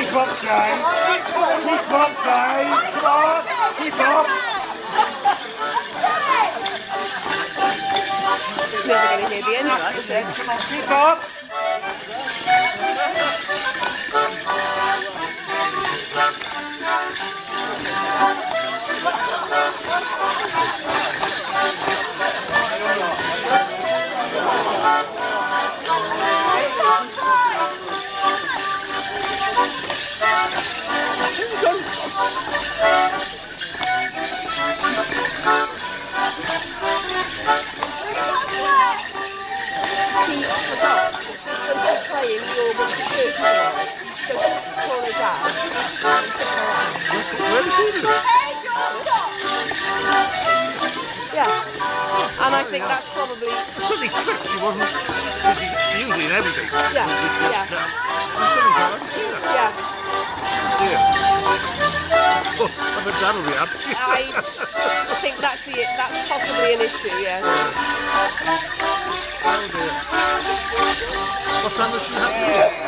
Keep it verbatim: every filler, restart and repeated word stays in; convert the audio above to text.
Keep up, Jane. Keep up, Jane. Come on. Keep up. He's never going to hear the end of that, is he? Come on, keep up. Playing your with the shirt tomorrow. So she's call her dad. Where is he? Yeah. And I think that's probably... Suddenly clicked, she wasn't busy, usually in everything. Yeah, yeah. Yeah. Yeah. Oh, I bet that'll be up. I think that's the that's possibly an issue, yes. Oh dear. What time does she have?